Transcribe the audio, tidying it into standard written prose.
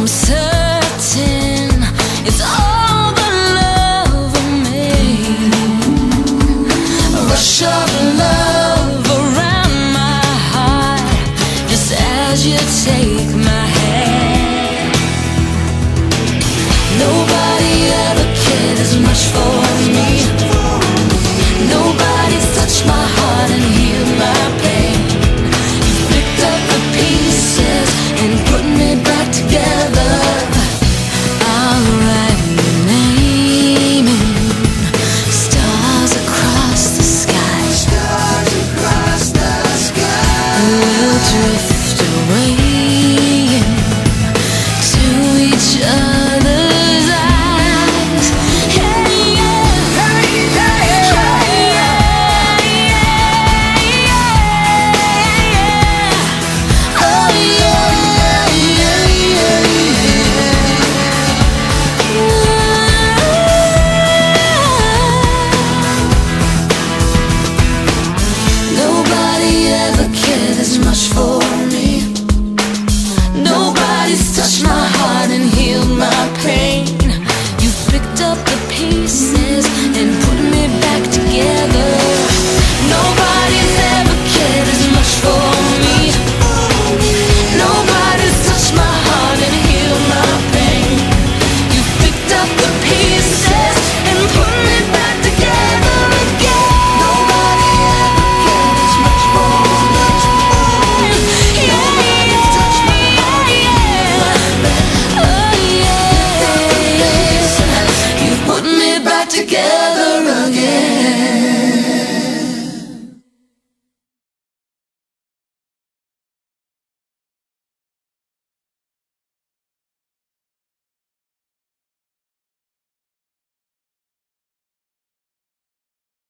I'm certain it's all the love I made. A rush of love around my heart, just as you take my hand. Nobody ever cared as much for me. Nobody's touched my heart and healed my pain. You've picked up the pieces and put me back together. I'll write your name in stars across the sky. Stars across the sky. We'll drift away into each other's eyes. Hey, yeah. Hey, yeah. Hey, yeah. Oh, yeah, yeah, yeah, Nobody ever cared as much for me. Nobody's touched my heart